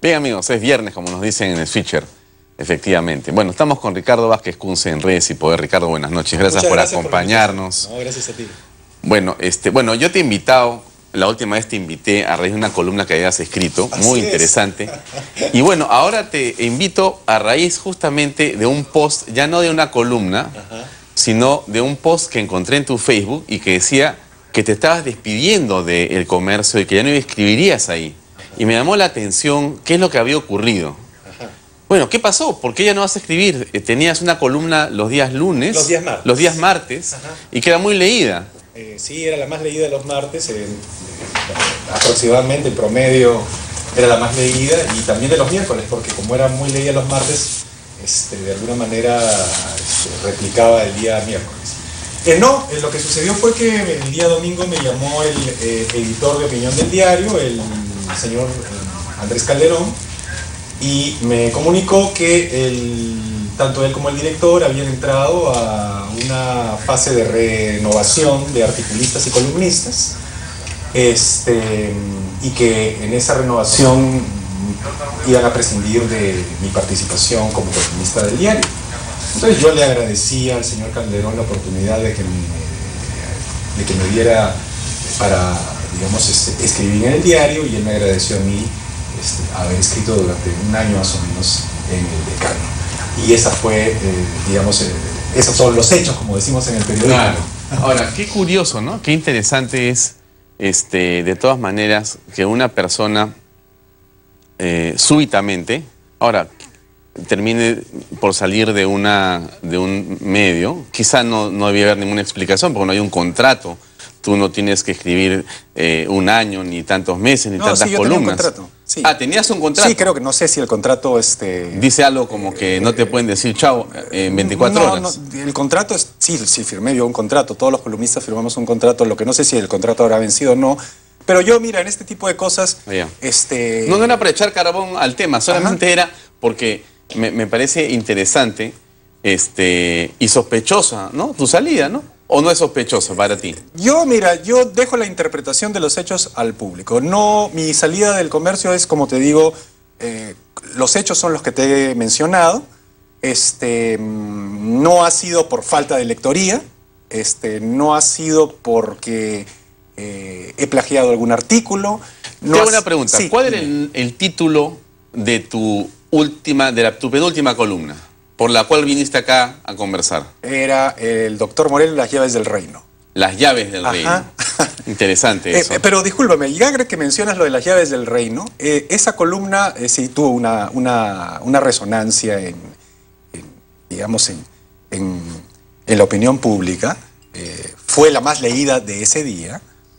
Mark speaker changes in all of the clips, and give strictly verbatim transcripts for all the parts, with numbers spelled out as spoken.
Speaker 1: Bien, amigos, es viernes, como nos dicen en el switcher, efectivamente. Bueno, estamos con Ricardo Vázquez Kunze en Redes y Poder. Ricardo, buenas noches. Gracias
Speaker 2: Muchas
Speaker 1: por
Speaker 2: gracias
Speaker 1: acompañarnos.
Speaker 2: Por no, gracias a ti.
Speaker 1: Bueno, este, bueno, yo te he invitado, la última vez te invité a raíz de una columna que habías escrito,
Speaker 2: Así
Speaker 1: muy
Speaker 2: es.
Speaker 1: interesante. Y bueno, ahora te invito a raíz justamente de un post, ya no de una columna, Ajá. sino de un post que encontré en tu Facebook y que decía que te estabas despidiendo del comercio y que ya no escribirías ahí. Y me llamó la atención qué es lo que había ocurrido. Ajá. Bueno, ¿qué pasó? ¿Por qué ya no vas a escribir? Eh, tenías una columna los días lunes,
Speaker 2: los días martes,
Speaker 1: los días martes y que era muy leída.
Speaker 2: Eh, sí, era la más leída los martes, eh, aproximadamente en promedio era la más leída, y también de los miércoles, porque como era muy leída los martes, este, de alguna manera este, replicaba el día miércoles. Eh, no, eh, lo que sucedió fue que el día domingo me llamó el eh, editor de opinión del diario, el señor Andrés Calderón, y me comunicó que el, tanto él como el director habían entrado a una fase de renovación de articulistas y columnistas, este, y que en esa renovación iban a prescindir de mi participación como columnista del diario. Entonces yo le agradecí al señor Calderón la oportunidad de que me, de que me diera para, digamos, este, escribir en el diario, y él me agradeció a mí este, haber escrito durante un año más o menos en el Decano. Y esa fue, eh, digamos, eh, esos son los hechos, como decimos en el periódico.
Speaker 1: Claro. Ahora, qué curioso, ¿no? Qué interesante es, este, de todas maneras, que una persona eh, súbitamente, ahora, termine por salir de, una, de un medio, quizá no, no debía haber ninguna explicación porque no hay un contrato. Tú no tienes que escribir eh, un año, ni tantos meses, ni
Speaker 2: no,
Speaker 1: tantas
Speaker 2: sí, yo
Speaker 1: columnas.
Speaker 2: Tenía un contrato. Sí.
Speaker 1: Ah, ¿tenías un contrato?
Speaker 2: Sí, creo que no sé si el contrato... Este,
Speaker 1: dice algo como que no te pueden decir chao en veinticuatro
Speaker 2: no,
Speaker 1: horas.
Speaker 2: No, el contrato es... Sí, sí, firmé yo un contrato. Todos los columnistas firmamos un contrato. Lo que no sé si el contrato habrá vencido o no. Pero yo, mira, en este tipo de cosas... Yeah. este...
Speaker 1: No, no era para echar carbón al tema. Solamente Ajá. era porque me, me parece interesante este, y sospechosa, ¿no? Tu salida, ¿no? ¿O no es sospechoso para ti?
Speaker 2: Yo, mira, yo dejo la interpretación de los hechos al público. No, mi salida del comercio es, como te digo, eh, los hechos son los que te he mencionado. Este, no ha sido por falta de lectoría, este, no ha sido porque eh, he plagiado algún artículo. No
Speaker 1: Te hago una pregunta.
Speaker 2: Sí,
Speaker 1: ¿Cuál era el, el título de tu última, de la, tu penúltima columna, por la cual viniste acá a conversar?
Speaker 2: Era el doctor Morel, Las llaves del reino.
Speaker 1: Las llaves del
Speaker 2: Ajá.
Speaker 1: reino. Interesante eso.
Speaker 2: Eh, pero discúlpame, ya que mencionas lo de las llaves del reino, eh, esa columna eh, sí tuvo una, una, una resonancia en, en digamos, en, en, en la opinión pública. Eh, fue la más leída de ese día.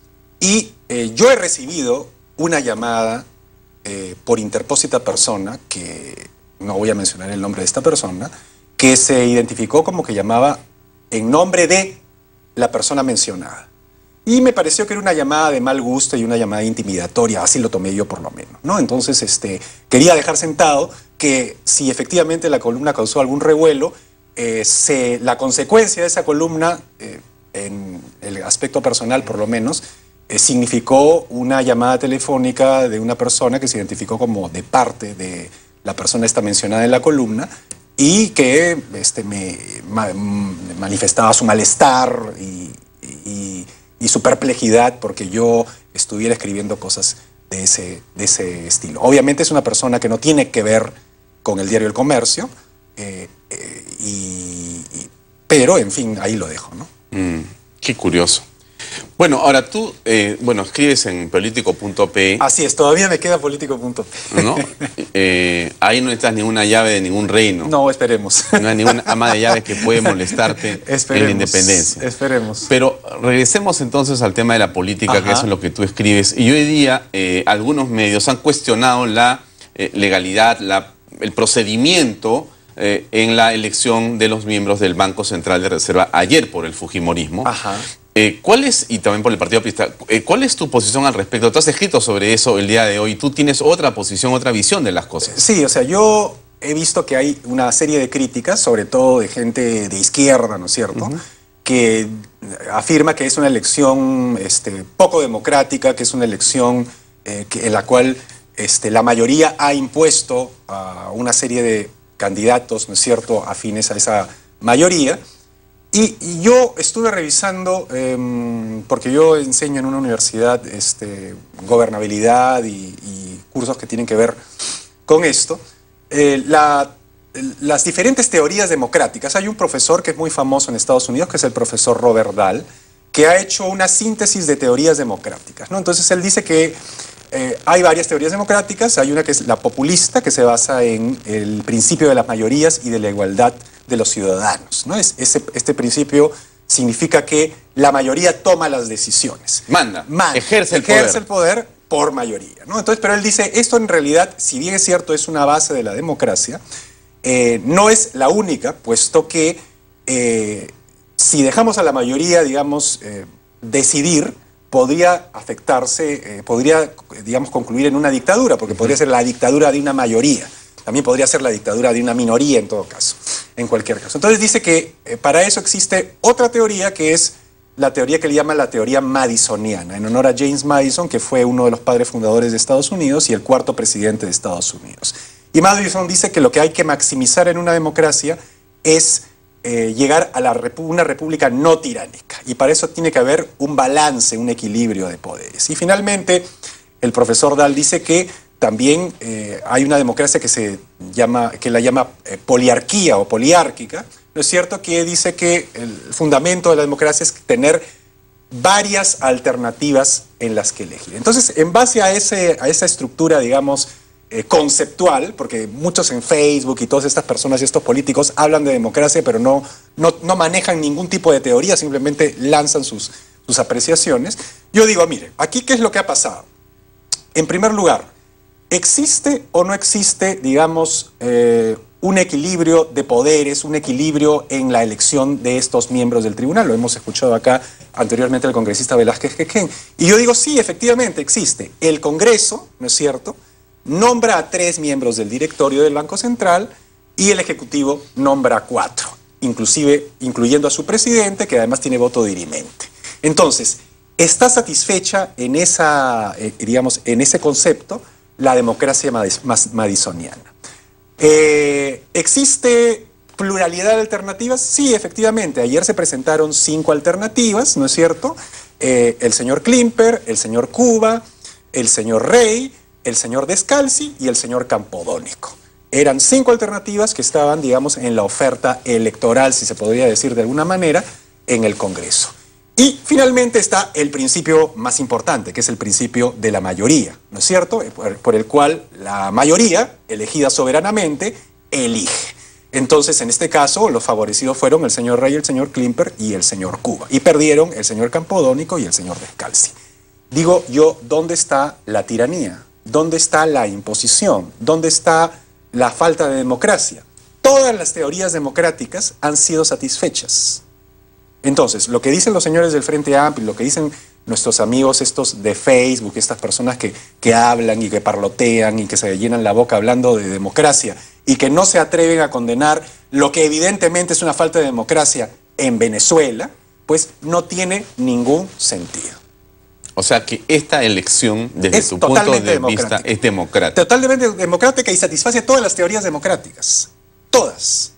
Speaker 2: Y eh, yo he recibido una llamada eh, por interpósita persona, que no voy a mencionar el nombre de esta persona, que se identificó como que llamaba en nombre de la persona mencionada. Y me pareció que era una llamada de mal gusto y una llamada intimidatoria, así lo tomé yo por lo menos, ¿no? Entonces, este, quería dejar sentado que si efectivamente la columna causó algún revuelo, eh, se, la consecuencia de esa columna, eh, en el aspecto personal por lo menos, eh, significó una llamada telefónica de una persona que se identificó como de parte de la persona esta mencionada en la columna, y que este, me, ma, manifestaba su malestar y, y, y su perplejidad porque yo estuviera escribiendo cosas de ese, de ese estilo. Obviamente es una persona que no tiene que ver con el diario El Comercio, eh, eh, y, y, pero en fin, ahí lo dejo, ¿no?
Speaker 1: Mm, qué curioso. Bueno, ahora tú, eh, bueno, escribes en político punto pe.
Speaker 2: Así es, todavía me queda político punto pe.
Speaker 1: ¿No? Eh, ahí no necesitas ninguna llave de ningún reino.
Speaker 2: No, esperemos.
Speaker 1: No hay ninguna ama de llaves que puede molestarte
Speaker 2: esperemos,
Speaker 1: en la independencia.
Speaker 2: Esperemos.
Speaker 1: Pero regresemos entonces al tema de la política, Ajá. que eso es lo que tú escribes. Y hoy día eh, algunos medios han cuestionado la eh, legalidad, la, el procedimiento eh, en la elección de los miembros del Banco Central de Reserva ayer por el fujimorismo.
Speaker 2: Ajá.
Speaker 1: Eh, ¿Cuál es, y también por el Partido Aprista, eh, cuál es tu posición al respecto? Tú has escrito sobre eso el día de hoy. ¿Tú tienes otra posición, otra visión de las cosas?
Speaker 2: Sí, o sea, yo he visto que hay una serie de críticas, sobre todo de gente de izquierda, ¿no es cierto?, uh-huh. que afirma que es una elección este, poco democrática, que es una elección eh, que, en la cual este, la mayoría ha impuesto a una serie de candidatos, ¿no es cierto?, afines a esa mayoría. Y, y yo estuve revisando, eh, porque yo enseño en una universidad este, gobernabilidad y, y cursos que tienen que ver con esto, eh, la, las diferentes teorías democráticas. Hay un profesor que es muy famoso en Estados Unidos, que es el profesor Robert Dahl, que ha hecho una síntesis de teorías democráticas, ¿no? Entonces él dice que eh, hay varias teorías democráticas. Hay una que es la populista, que se basa en el principio de las mayorías y de la igualdad de los ciudadanos, ¿no? Es, ese, este principio significa que la mayoría toma las decisiones.
Speaker 1: Manda,
Speaker 2: Manda
Speaker 1: ejerce el
Speaker 2: ejerce
Speaker 1: poder.
Speaker 2: el poder por mayoría, ¿no? Entonces, pero él dice, esto en realidad, si bien es cierto, es una base de la democracia, eh, no es la única, puesto que eh, si dejamos a la mayoría, digamos, eh, decidir, podría afectarse, eh, podría, digamos, concluir en una dictadura, porque podría ser la dictadura de una mayoría. También podría ser la dictadura de una minoría en todo caso, en cualquier caso. Entonces dice que eh, para eso existe otra teoría, que es la teoría que le llama la teoría madisoniana, en honor a James Madison, que fue uno de los padres fundadores de Estados Unidos y el cuarto presidente de Estados Unidos. Y Madison dice que lo que hay que maximizar en una democracia es eh, llegar a la repu- una república no tiránica. Y para eso tiene que haber un balance, un equilibrio de poderes. Y finalmente, el profesor Dahl dice que también eh, hay una democracia que se llama, que la llama eh, poliarquía o poliárquica, ¿no es cierto?, que dice que el fundamento de la democracia es tener varias alternativas en las que elegir. Entonces, en base a, ese, a esa estructura, digamos, eh, conceptual, porque muchos en Facebook y todas estas personas y estos políticos hablan de democracia, pero no, no, no manejan ningún tipo de teoría, simplemente lanzan sus, sus apreciaciones. Yo digo, mire, aquí ¿qué es lo que ha pasado? En primer lugar, ¿existe o no existe, digamos, eh, un equilibrio de poderes, un equilibrio en la elección de estos miembros del tribunal? Lo hemos escuchado acá anteriormente el congresista Velázquez Quequén. Y yo digo, sí, efectivamente existe. El Congreso, ¿no es cierto?, nombra a tres miembros del directorio del Banco Central y el Ejecutivo nombra a cuatro, inclusive incluyendo a su presidente, que además tiene voto dirimente. Entonces, ¿está satisfecha en, esa, eh, digamos, en ese concepto la democracia madisoniana? Eh, ¿Existe pluralidad de alternativas? Sí, efectivamente. Ayer se presentaron cinco alternativas, ¿no es cierto? Eh, el señor Klimper, el señor Cuba, el señor Rey, el señor Descalzi y el señor Campodónico. Eran cinco alternativas que estaban, digamos, en la oferta electoral, si se podría decir de alguna manera, en el Congreso. Y finalmente está el principio más importante, que es el principio de la mayoría, ¿no es cierto?, por, por el cual la mayoría, elegida soberanamente, elige. Entonces, en este caso, los favorecidos fueron el señor Rey, el señor Klimper y el señor Cuba. Y perdieron el señor Campodónico y el señor Descalzi. Digo yo, ¿dónde está la tiranía? ¿Dónde está la imposición? ¿Dónde está la falta de democracia? Todas las teorías democráticas han sido satisfechas. Entonces, lo que dicen los señores del Frente Amplio, lo que dicen nuestros amigos estos de Facebook, estas personas que, que hablan y que parlotean y que se llenan la boca hablando de democracia y que no se atreven a condenar lo que evidentemente es una falta de democracia en Venezuela, pues no tiene ningún sentido.
Speaker 1: O sea que esta elección, desde
Speaker 2: Es
Speaker 1: su punto de
Speaker 2: democrática.
Speaker 1: vista, es democrática.
Speaker 2: Totalmente democrática y satisface todas las teorías democráticas. Todas.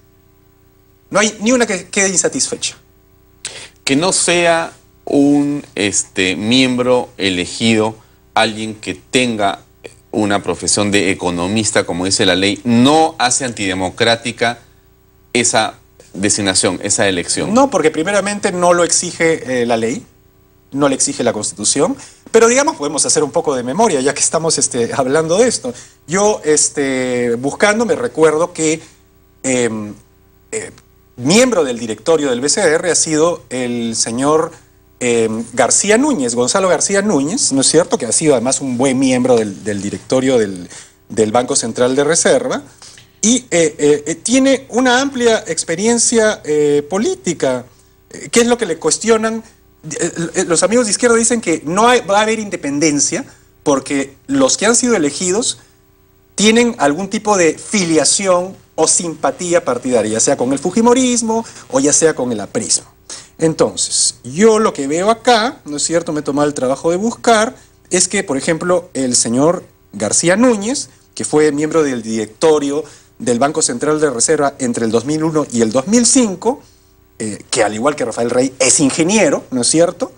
Speaker 2: No hay ni una que quede insatisfecha.
Speaker 1: Que no sea un este, miembro elegido, alguien que tenga una profesión de economista, como dice la ley, no hace antidemocrática esa designación, esa elección.
Speaker 2: No, porque primeramente no lo exige eh, la ley, no le exige la Constitución, pero digamos podemos hacer un poco de memoria, ya que estamos este, hablando de esto. Yo, este, buscando, me recuerdo que eh, eh, miembro del directorio del B C R ha sido el señor eh, García Núñez, Gonzalo García Núñez, ¿no es cierto?, que ha sido además un buen miembro del, del directorio del, del Banco Central de Reserva, y eh, eh, tiene una amplia experiencia eh, política. ¿Qué es lo que le cuestionan? Los amigos de izquierda dicen que no hay, va a haber independencia porque los que han sido elegidos tienen algún tipo de filiación o simpatía partidaria, ya sea con el fujimorismo o ya sea con el aprismo. Entonces, yo lo que veo acá, ¿no es cierto?, me he tomado el trabajo de buscar, es que, por ejemplo, el señor García Núñez, que fue miembro del directorio del Banco Central de Reserva entre el dos mil uno y el dos mil cinco, eh, que al igual que Rafael Rey es ingeniero, ¿no es cierto?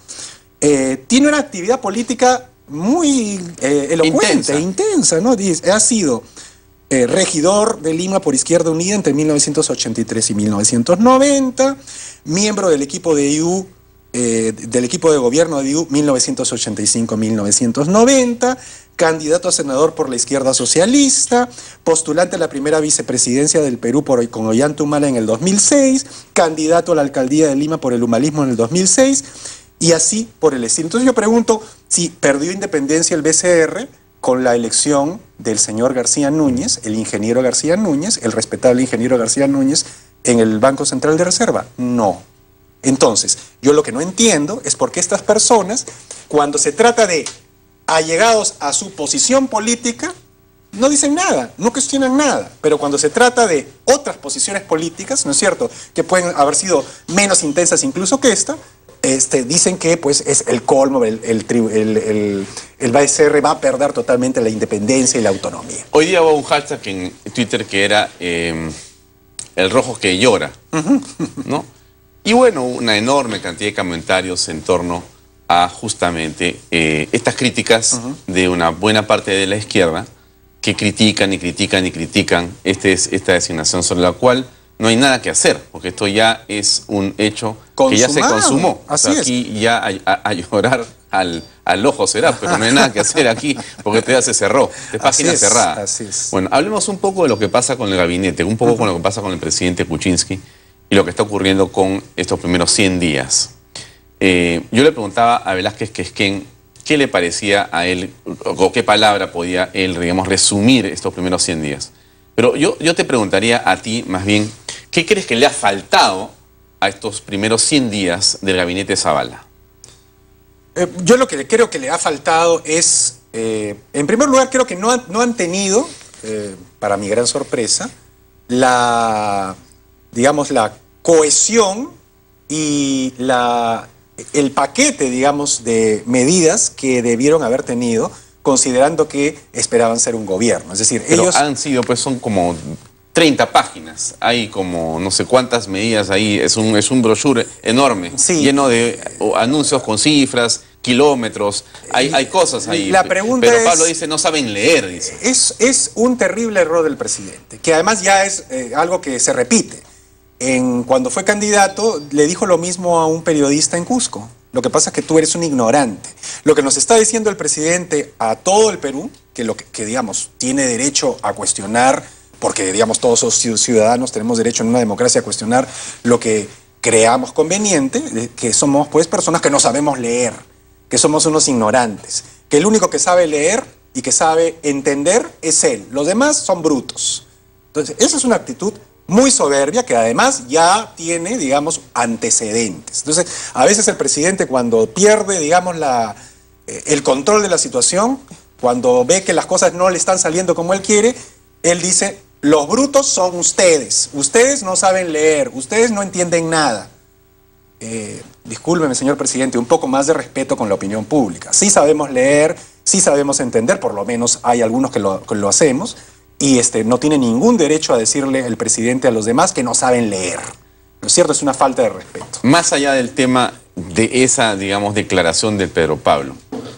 Speaker 2: Eh, tiene una actividad política muy eh, elocuente, intensa, intensa ¿no? Dice, ha sido eh, regidor de Lima por Izquierda Unida entre mil novecientos ochenta y tres y mil novecientos noventa, miembro del equipo de I U, eh, del equipo de gobierno de I U mil novecientos ochenta y cinco a mil novecientos noventa, candidato a senador por la izquierda socialista, postulante a la primera vicepresidencia del Perú por, con Ollanta Humala en el dos mil seis, candidato a la alcaldía de Lima por el humanismo en el dos mil seis, y así por el estilo. Entonces yo pregunto si perdió independencia el B C R con la elección del señor García Núñez, el ingeniero García Núñez, el respetable ingeniero García Núñez, en el Banco Central de Reserva. No. Entonces, yo lo que no entiendo es por qué estas personas, cuando se trata de allegados a su posición política, no dicen nada, no cuestionan nada, pero cuando se trata de otras posiciones políticas, ¿no es cierto?, que pueden haber sido menos intensas incluso que esta, este, dicen que pues es el colmo, el, el, el, el, el B C R va a perder totalmente la independencia y la autonomía.
Speaker 1: Hoy día hubo un hashtag en Twitter que era eh, el rojo que llora, uh-huh. ¿no? Y bueno, una enorme cantidad de comentarios en torno a justamente eh, estas críticas uh-huh. de una buena parte de la izquierda que critican y critican y critican este, esta designación sobre la cual no hay nada que hacer, porque esto ya es un hecho Consumado. que ya se consumó.
Speaker 2: Así
Speaker 1: o sea,
Speaker 2: es.
Speaker 1: Aquí ya a, a, a llorar al, al ojo será, pero no hay nada que hacer aquí, porque esto ya se cerró, de página
Speaker 2: así
Speaker 1: cerrada.
Speaker 2: Es, así es.
Speaker 1: Bueno, hablemos un poco de lo que pasa con el gabinete, un poco uh-huh. con lo que pasa con el presidente Kuczynski y lo que está ocurriendo con estos primeros cien días. Eh, yo le preguntaba a Velázquez Quesquén qué le parecía a él, o qué palabra podía él, digamos, resumir estos primeros cien días. Pero yo, yo te preguntaría a ti, más bien, ¿qué crees que le ha faltado a estos primeros cien días del gabinete Zavala?
Speaker 2: Eh, yo lo que creo que le ha faltado es, eh, en primer lugar, creo que no han, no han tenido, eh, para mi gran sorpresa, la, digamos, la cohesión y la, el paquete, digamos, de medidas que debieron haber tenido, considerando que esperaban ser un gobierno. Es decir,
Speaker 1: Pero
Speaker 2: ellos
Speaker 1: han sido, pues son como treinta páginas, hay como no sé cuántas medidas ahí, es un, es un brochure enorme, sí. lleno de uh, anuncios con cifras, kilómetros, hay, hay cosas ahí.
Speaker 2: La pregunta
Speaker 1: Pero Pablo
Speaker 2: es,
Speaker 1: dice, no saben leer, dice.
Speaker 2: Es, es un terrible error del presidente, que además ya es eh, algo que se repite. En, cuando fue candidato, le dijo lo mismo a un periodista en Cusco. Lo que pasa es que tú eres un ignorante. Lo que nos está diciendo el presidente a todo el Perú, que, lo que, que digamos, tiene derecho a cuestionar, porque digamos todos los ciudadanos tenemos derecho en una democracia a cuestionar lo que creamos conveniente, que somos pues personas que no sabemos leer, que somos unos ignorantes, que el único que sabe leer y que sabe entender es él. Los demás son brutos. Entonces, esa es una actitud muy soberbia, que además ya tiene, digamos, antecedentes. Entonces, a veces el presidente cuando pierde, digamos, la, eh, el control de la situación, cuando ve que las cosas no le están saliendo como él quiere, él dice, los brutos son ustedes, ustedes no saben leer, ustedes no entienden nada. Eh, discúlpeme, señor presidente, un poco más de respeto con la opinión pública. Sí sabemos leer, sí sabemos entender, por lo menos hay algunos que lo, que lo hacemos, y este, no tiene ningún derecho a decirle el presidente a los demás que no saben leer. ¿No es cierto? Es una falta de respeto.
Speaker 1: Más allá del tema de esa, digamos, declaración de Pedro Pablo,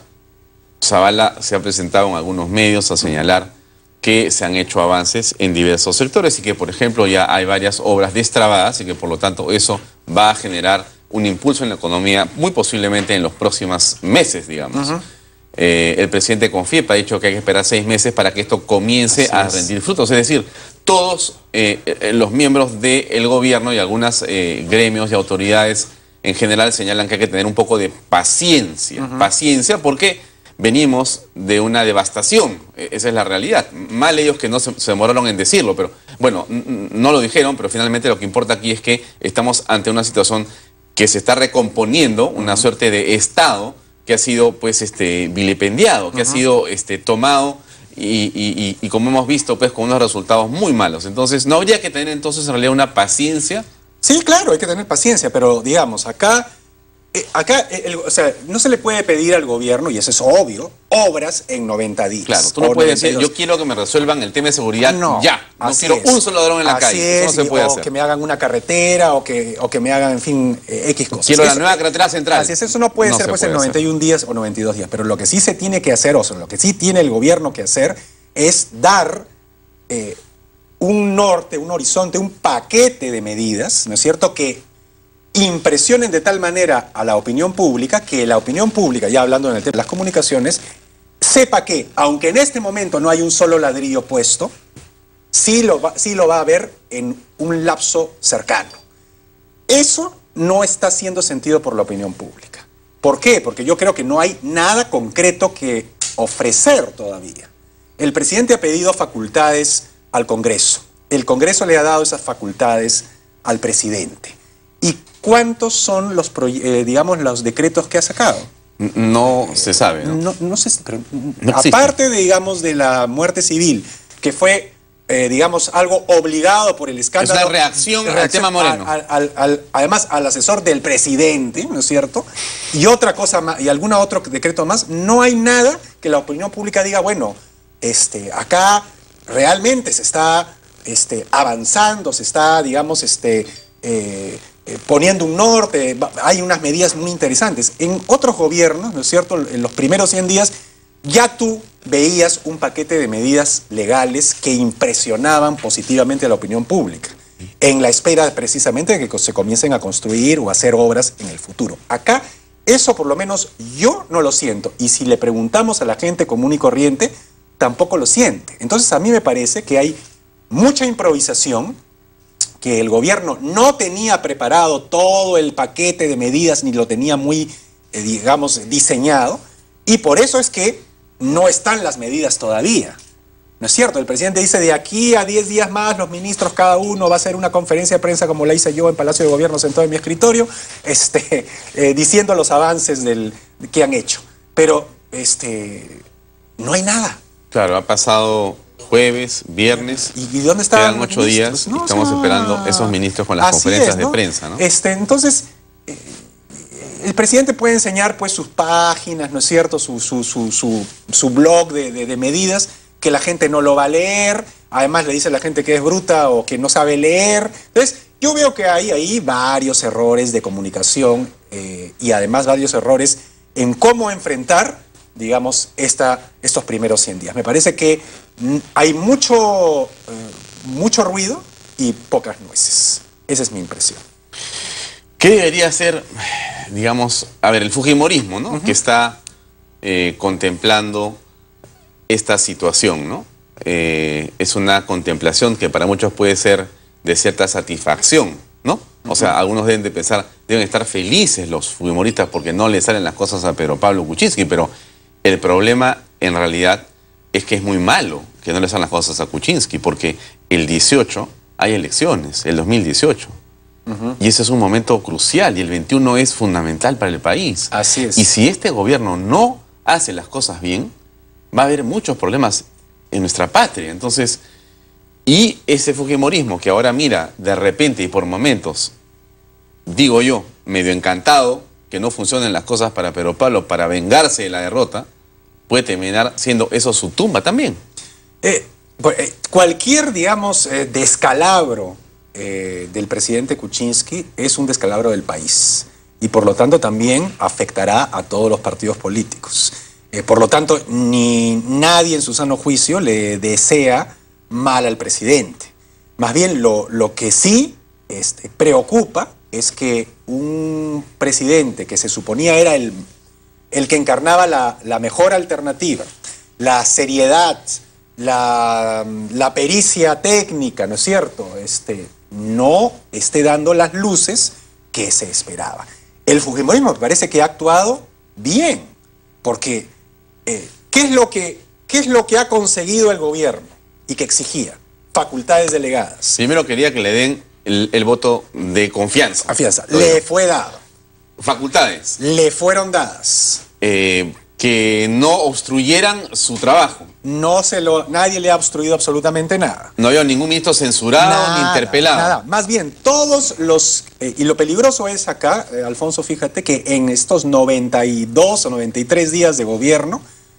Speaker 1: Zavala se ha presentado en algunos medios a señalar que se han hecho avances en diversos sectores y que, por ejemplo, ya hay varias obras destrabadas y que, por lo tanto, eso va a generar un impulso en la economía muy posiblemente en los próximos meses, digamos. Uh-huh. Eh, el presidente Confiepa ha dicho que hay que esperar seis meses para que esto comience Así a es. rendir frutos. Es decir, todos eh, los miembros del gobierno y algunos eh, gremios y autoridades en general señalan que hay que tener un poco de paciencia. Uh-huh. Paciencia porque venimos de una devastación. Esa es la realidad. Mal ellos que no se, se demoraron en decirlo, pero bueno, no lo dijeron, pero finalmente lo que importa aquí es que estamos ante una situación que se está recomponiendo, una uh-huh. suerte de Estado que ha sido pues este vilipendiado, que uh-huh. ha sido este tomado y, y, y, y como hemos visto pues con unos resultados muy malos. Entonces, ¿no habría que tener entonces en realidad una paciencia?
Speaker 2: Sí, claro, hay que tener paciencia, pero digamos, acá eh, acá, el, o sea, no se le puede pedir al gobierno, y eso es obvio, obras en noventa días.
Speaker 1: Claro, tú no puedes decir, yo quiero que me resuelvan el tema de seguridad no, ya. No quiero es. un solo ladrón en la
Speaker 2: así
Speaker 1: calle.
Speaker 2: Es,
Speaker 1: eso no se puede
Speaker 2: o
Speaker 1: hacer.
Speaker 2: que me hagan una carretera, o que, o que me hagan, en fin, eh, X cosas.
Speaker 1: Quiero
Speaker 2: eso,
Speaker 1: la nueva carretera central.
Speaker 2: Así es, eso no puede no ser pues puede en noventa y un hacer. días o noventa y dos días. Pero lo que sí se tiene que hacer, o sea, lo que sí tiene el gobierno que hacer, es dar eh, un norte, un horizonte, un paquete de medidas, ¿no es cierto?, que impresionen de tal manera a la opinión pública que la opinión pública, ya hablando en el tema de las comunicaciones, sepa que, aunque en este momento no hay un solo ladrillo puesto, sí lo va, sí lo va a haber en un lapso cercano. Eso no está siendo sentido por la opinión pública. ¿Por qué? Porque yo creo que no hay nada concreto que ofrecer todavía. El presidente ha pedido facultades al Congreso. El Congreso le ha dado esas facultades al presidente. ¿Y cuántos son los, eh, digamos, los decretos que ha sacado?
Speaker 1: No eh, se sabe, ¿no?
Speaker 2: No, no sé, pero no aparte, de, digamos, de la muerte civil, que fue, eh, digamos, algo obligado por el escándalo.
Speaker 1: Es una reacción, reacción al tema Moreno.
Speaker 2: Al, al, al, además, al asesor del presidente, ¿no es cierto? Y otra cosa más, y algún otro decreto más, no hay nada que la opinión pública diga, bueno, este, acá realmente se está este, avanzando, se está, digamos, este... Eh, Eh, poniendo un norte, hay unas medidas muy interesantes. En otros gobiernos, ¿no es cierto?, en los primeros cien días, ya tú veías un paquete de medidas legales que impresionaban positivamente a la opinión pública, en la espera precisamente de que se comiencen a construir o a hacer obras en el futuro. Acá, eso por lo menos yo no lo siento, y si le preguntamos a la gente común y corriente, tampoco lo siente. Entonces a mí me parece que hay mucha improvisación, que el gobierno no tenía preparado todo el paquete de medidas, ni lo tenía muy, eh, digamos, diseñado, y por eso es que no están las medidas todavía. ¿No es cierto? El presidente dice, de aquí a diez días más, los ministros, cada uno va a hacer una conferencia de prensa como la hice yo en Palacio de Gobierno, sentado en mi escritorio, este, eh, diciendo los avances del, que han hecho. Pero este, no hay nada.
Speaker 1: Claro, ha pasado... jueves, viernes,
Speaker 2: ¿y, y dónde están
Speaker 1: quedan ocho días
Speaker 2: no,
Speaker 1: y estamos o sea, esperando esos ministros con las conferencias es, ¿no? de prensa, ¿no?
Speaker 2: Este, entonces, eh, el presidente puede enseñar pues sus páginas, ¿no es cierto?, su, su, su, su, su blog de, de, de medidas, que la gente no lo va a leer, además le dice a la gente que es bruta o que no sabe leer. Entonces, yo veo que hay ahí varios errores de comunicación eh, y además varios errores en cómo enfrentar, digamos, esta, estos primeros cien días. Me parece que hay mucho, eh, mucho ruido y pocas nueces. Esa es mi impresión.
Speaker 1: ¿Qué debería ser, digamos, a ver, el fujimorismo, ¿no? Uh-huh. Que está eh, contemplando esta situación, ¿no? Eh, es una contemplación que para muchos puede ser de cierta satisfacción, ¿no? O sea, algunos deben de pensar, deben estar felices los fujimoristas porque no le salen las cosas a Pedro Pablo Kuczynski, pero el problema en realidad es que es muy malo que no le salen las cosas a Kuczynski, porque el dieciocho hay elecciones, el dos mil dieciocho. Uh-huh. Y ese es un momento crucial y el veintiuno es fundamental para el país.
Speaker 2: Así es.
Speaker 1: Y si este gobierno no hace las cosas bien, va a haber muchos problemas en nuestra patria. Entonces, y ese fujimorismo que ahora mira de repente y por momentos, digo yo, medio encantado, que no funcionen las cosas para Pedro Pablo para vengarse de la derrota, puede terminar siendo eso su tumba también.
Speaker 2: Eh, eh, cualquier, digamos, eh, descalabro eh, del presidente Kuczynski es un descalabro del país y por lo tanto también afectará a todos los partidos políticos. Eh, por lo tanto, ni nadie en su sano juicio le desea mal al presidente. Más bien lo, lo que sí este, preocupa es que un presidente que se suponía era el, el que encarnaba la, la mejor alternativa, la seriedad, la, la pericia técnica, ¿no es cierto?, este, no esté dando las luces que se esperaba. El fujimorismo me parece que ha actuado bien, porque eh, ¿qué es lo que, qué es lo que ha conseguido el gobierno y que exigía? Facultades delegadas.
Speaker 1: Primero quería que le den el, el voto de confianza.
Speaker 2: Confianza. Le fue dado.
Speaker 1: Facultades.
Speaker 2: Le fueron dadas.
Speaker 1: Eh, que no obstruyeran su trabajo.
Speaker 2: No se lo, nadie le ha obstruido absolutamente nada.
Speaker 1: No había ningún ministro censurado
Speaker 2: nada,
Speaker 1: ni interpelado.
Speaker 2: Nada, más bien, todos los... Eh, y lo peligroso es acá, eh, Alfonso, fíjate que en estos noventa y dos o noventa y tres días de gobierno,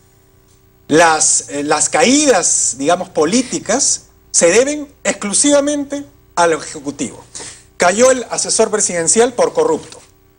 Speaker 2: las, eh, las caídas, digamos, políticas se deben exclusivamente al Ejecutivo. Cayó el asesor presidencial por corrupto.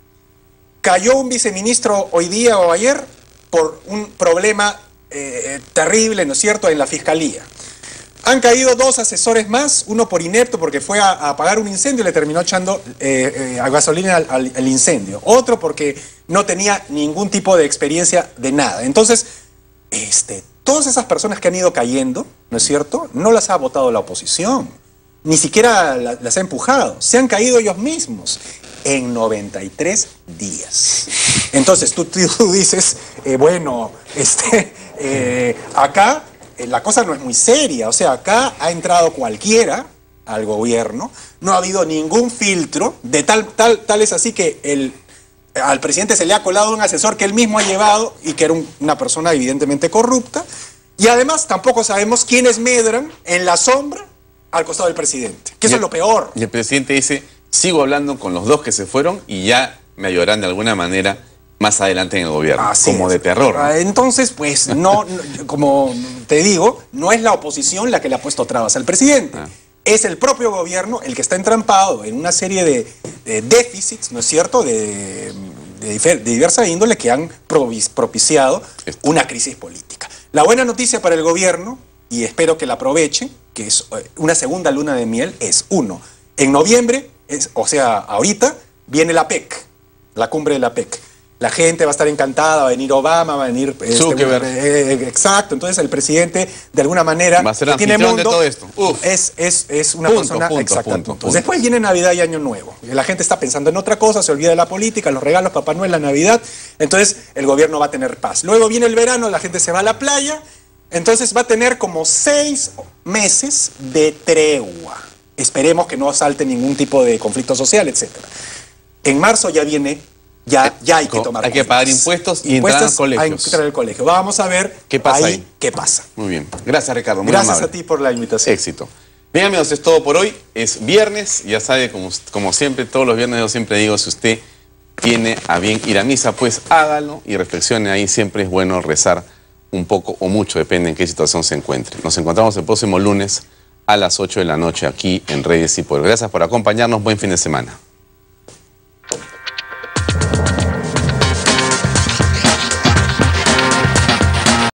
Speaker 2: Cayó un viceministro hoy día o ayer por un problema eh, terrible, ¿no es cierto?, en la Fiscalía. Han caído dos asesores más, uno por inepto porque fue a, a apagar un incendio y le terminó echando eh, eh, a gasolina al, al, al incendio. Otro porque no tenía ningún tipo de experiencia de nada. Entonces, este, todas esas personas que han ido cayendo, ¿no es cierto?, no las ha votado la oposición. Ni siquiera la, las ha empujado. Se han caído ellos mismos en noventa y tres días. Entonces tú, tú dices, eh, bueno, este, eh, acá eh, la cosa no es muy seria. O sea, acá ha entrado cualquiera al gobierno, no ha habido ningún filtro, de tal, tal, tal es así que el, al presidente se le ha colado un asesor que él mismo ha llevado y que era un, una persona evidentemente corrupta. Y además tampoco sabemos quiénes medran en la sombra al costado del presidente, que eso es lo peor.
Speaker 1: Y el presidente dice, sigo hablando con los dos que se fueron y ya me ayudarán de alguna manera más adelante en el gobierno.
Speaker 2: Así
Speaker 1: como
Speaker 2: es.
Speaker 1: De terror, ¿no?
Speaker 2: Entonces, pues, no, no, como te digo, no es la oposición la que le ha puesto trabas al presidente. Ah. Es el propio gobierno el que está entrampado en una serie de, de déficits, ¿no es cierto?, de, de, de diversa índole que han propiciado una crisis política. La buena noticia para el gobierno, y espero que la aproveche, que es una segunda luna de miel, es uno, en noviembre, es, o sea, ahorita, viene la P E C, la cumbre de la P E C. La gente va a estar encantada, va a venir Obama, va a venir... Este, eh, exacto, entonces el presidente, de alguna manera,
Speaker 1: va a ser
Speaker 2: tiene mundo,
Speaker 1: de todo esto. Uf.
Speaker 2: Es, es, es una
Speaker 1: punto,
Speaker 2: persona...
Speaker 1: Punto,
Speaker 2: exacto,
Speaker 1: punto,
Speaker 2: punto.
Speaker 1: punto.
Speaker 2: Después viene Navidad y Año Nuevo. La gente está pensando en otra cosa, se olvida de la política, los regalos, Papá Noel, la Navidad. Entonces el gobierno va a tener paz. Luego viene el verano, la gente se va a la playa. Entonces va a tener como seis meses de tregua. Esperemos que no salte ningún tipo de conflicto social, etcétera. En marzo ya viene, ya, ya hay que tomar
Speaker 1: Hay que pagar impuestos y entrar al colegio.
Speaker 2: Hay que entrar al colegio. Vamos a ver
Speaker 1: qué pasa
Speaker 2: ahí,
Speaker 1: ahí.
Speaker 2: qué pasa.
Speaker 1: Muy bien. Gracias, Ricardo. Muy
Speaker 2: Gracias
Speaker 1: amable.
Speaker 2: a ti por la invitación.
Speaker 1: Éxito. Bien, amigos, es todo por hoy. Es viernes. Ya sabe, como, como siempre, todos los viernes yo siempre digo, si usted tiene a bien ir a misa, pues hágalo y reflexione ahí. Siempre es bueno rezar un poco o mucho, depende en qué situación se encuentre. Nos encontramos el próximo lunes a las ocho de la noche aquí en Reyes y Pueblo. Gracias por acompañarnos. Buen fin de semana.